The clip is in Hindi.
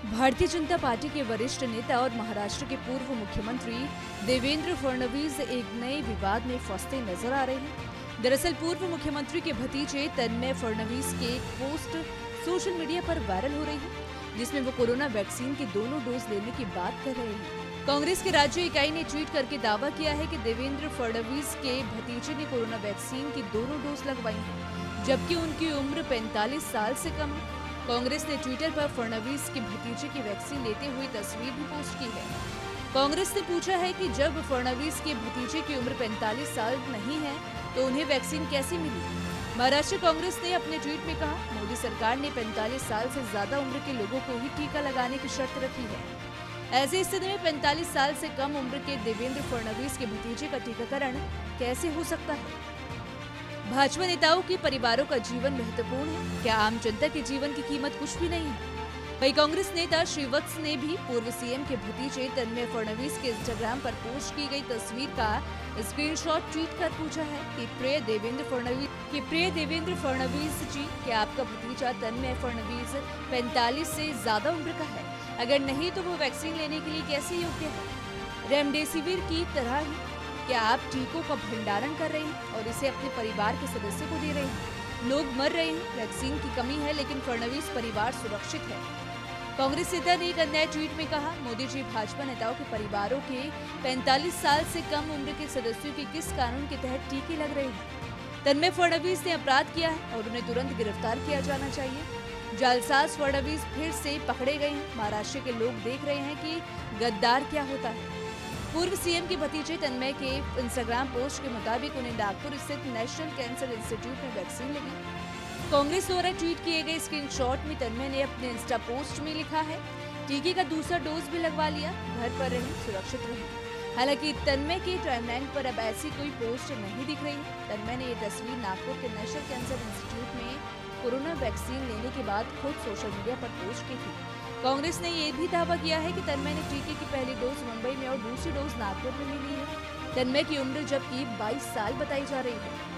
भारतीय जनता पार्टी के वरिष्ठ नेता और महाराष्ट्र के पूर्व मुख्यमंत्री देवेंद्र फडणवीस एक नए विवाद में फंसते नजर आ रहे हैं। दरअसल पूर्व मुख्यमंत्री के भतीजे तन्मय फडणवीस की एक पोस्ट सोशल मीडिया पर वायरल हो रही है, जिसमें वो कोरोना वैक्सीन के दोनों डोज लेने की बात कर रहे हैं। कांग्रेस के राज्य इकाई ने ट्वीट करके दावा किया है कि देवेंद्र फडणवीस के भतीजे ने कोरोना वैक्सीन की दोनों डोज लगवाई हैं, जबकि उनकी उम्र 45 साल से कम है। कांग्रेस ने ट्विटर पर फडणवीस के भतीजे की वैक्सीन लेते हुए तस्वीर भी पोस्ट की है। कांग्रेस ने पूछा है कि जब फडणवीस के भतीजे की उम्र 45 साल नहीं है तो उन्हें वैक्सीन कैसे मिली। महाराष्ट्र कांग्रेस ने अपने ट्वीट में कहा, मोदी सरकार ने 45 साल से ज्यादा उम्र के लोगों को ही टीका लगाने की शर्त रखी है। ऐसी स्थिति में 45 साल से कम उम्र के देवेंद्र फडणवीस के भतीजे का टीकाकरण कैसे हो सकता है। भाजपा नेताओं के परिवारों का जीवन महत्वपूर्ण है, क्या आम जनता के जीवन की कीमत कुछ भी नहीं है। वहीं कांग्रेस नेता श्रीवत्स ने भी पूर्व सीएम के भतीजे तन्मय फडणवीस के इंस्टाग्राम पर पोस्ट की गई तस्वीर का स्क्रीनशॉट ट्वीट कर पूछा है कि प्रिय देवेंद्र फडणवीस जी, क्या आपका भतीजा तन्मय फडणवीस 45 से ज्यादा उम्र का है? अगर नहीं तो वो वैक्सीन लेने के लिए कैसे योग्य है? रेमडेसिविर की तरह ही क्या आप टीकों का भंडारण कर रहे हैं और इसे अपने परिवार के सदस्य को दे रहे हैं? लोग मर रहे हैं, वैक्सीन की कमी है, लेकिन फडणवीस परिवार सुरक्षित है। कांग्रेस नेता ने एक अन्य ट्वीट में कहा, मोदी जी भाजपा नेताओं के परिवारों के 45 साल से कम उम्र के सदस्यों के किस कानून के तहत टीके लग रहे हैं? तन्मय फडणवीस ने अपराध किया है और उन्हें तुरंत गिरफ्तार किया जाना चाहिए। जालसाज फडणवीस फिर से पकड़े गए हैं। महाराष्ट्र के लोग देख रहे हैं कि गद्दार क्या होता है। पूर्व सीएम के भतीजे तन्मय के इंस्टाग्राम पोस्ट के मुताबिक उन्हें नागपुर स्थित नेशनल कैंसर इंस्टीट्यूट में वैक्सीन लगी। कांग्रेस द्वारा ट्वीट किए गए स्क्रीनशॉट में तन्मय ने अपने इंस्टा पोस्ट में लिखा है, टीके का दूसरा डोज भी लगवा लिया, घर पर रहें, सुरक्षित रहें। हालांकि तन्मय के टाइमलाइन पर अब ऐसी कोई पोस्ट नहीं दिख रही है। तन्मय ने ये तस्वीर नागपुर के नेशनल कैंसर इंस्टीट्यूट में कोरोना वैक्सीन लेने के बाद खुद सोशल मीडिया पर पोस्ट की थी। कांग्रेस ने यह भी दावा किया है कि तन्मय ने टीके की पहली डोज मुंबई में और दूसरी डोज नागपुर में मिली है। तन्मय की उम्र जबकि 22 साल बताई जा रही है।